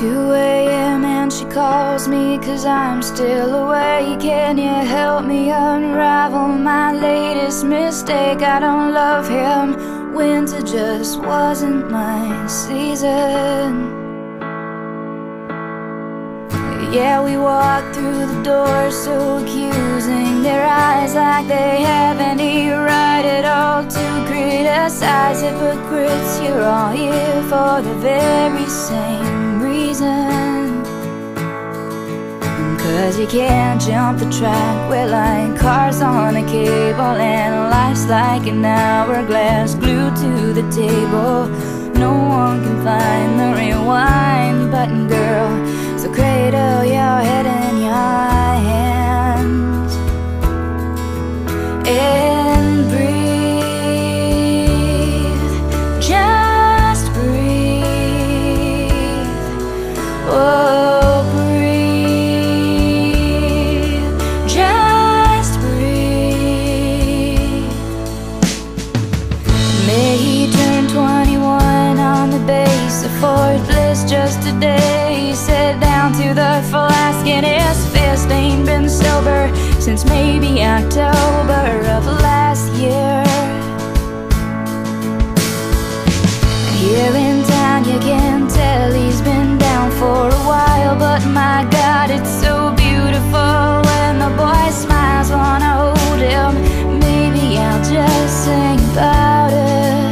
2 a.m. and she calls me 'cause I'm still awake. Can you help me unravel my latest mistake? I don't love him, winter just wasn't my season. Yeah, we walk through the door so accusing, their eyes like they have any right at all to criticize. Hypocrites, you're all here for the very same reason. 'Cause you can't jump the track, we're like cars on a cable, and life's like an hourglass glued to the table. No one can find the rewind button, girl, so cradle your head in your hands and breathe, just breathe. Oh, breathe, just breathe. May he turn 21 on the base of Fort Bliss just today. He sat down to the flask in his fist. Ain't been sober since maybe October of last year. Here in town you can tell he's been down for a while, but my God, it's so beautiful when the boy smiles. Wanna hold him, maybe I'll just sing about it.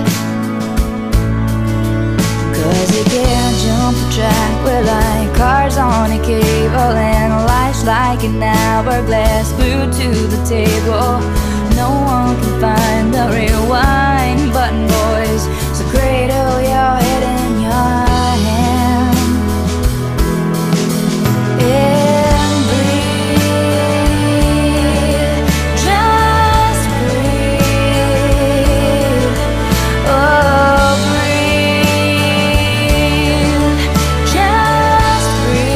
'Cause you can't jump the track, we're like cars on a cable, and life's like an hourglass glued to the table. No one can find the rewind button, boys, so cradle your head in your hand and breathe, just breathe. Oh, breathe, just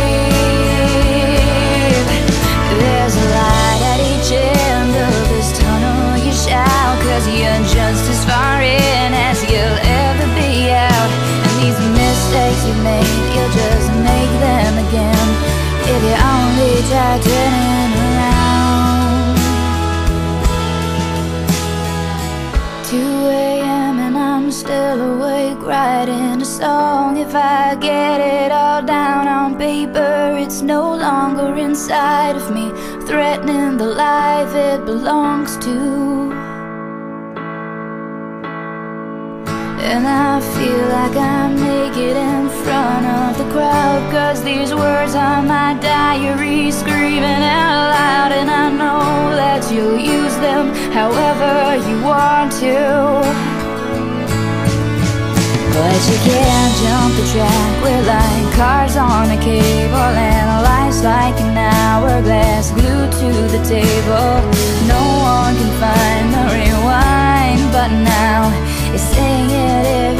breathe. There's a light at each end of this tunnel, you shout, 'cause you're just as far in as you'll ever be out. And these mistakes you make, you'll just make them again if you only try turning around. 2 a.m. and I'm still awake writing a song. If I get it all down on paper, it's no longer inside of me, threatening the life it belongs to. And I feel like I'm naked in front of the crowd, 'cause these words are my diary screaming out loud. And I know that you'll use them however you want to, but you can't jump the track, we're like cars on a cable, and life's like an hourglass glued to the table. No one can find the rewind button now, it's saying it